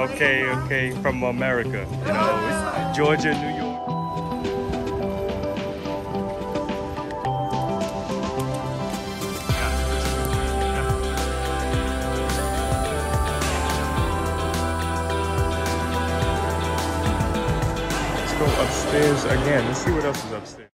Okay, okay, from America. You know, Georgia, New York. Let's go upstairs again. Let's see what else is upstairs.